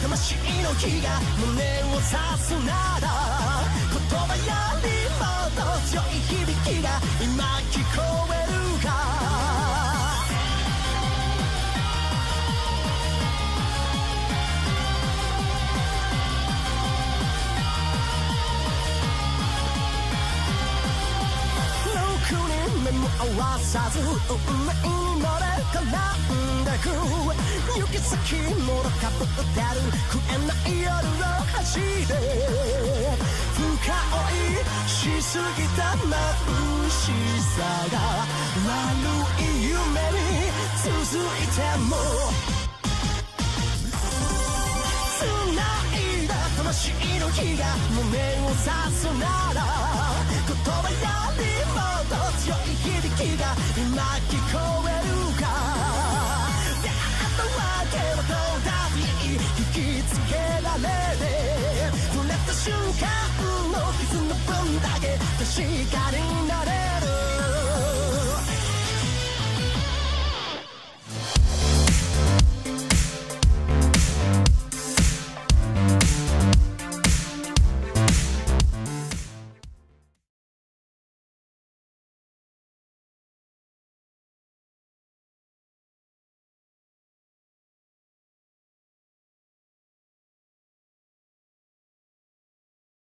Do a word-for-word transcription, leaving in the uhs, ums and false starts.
魂の火が胸を刺すなら言葉よりもっと強い響きが今聞こえるかろくに目も合わさず運命に乗れ絡んでく行き先もろかぶってる食えない夜を走れ深追いしすぎた眩しさが悪い夢に続いても繋いだ魂の火が胸を刺すなら言葉よりもっと強い響きが今聞こえ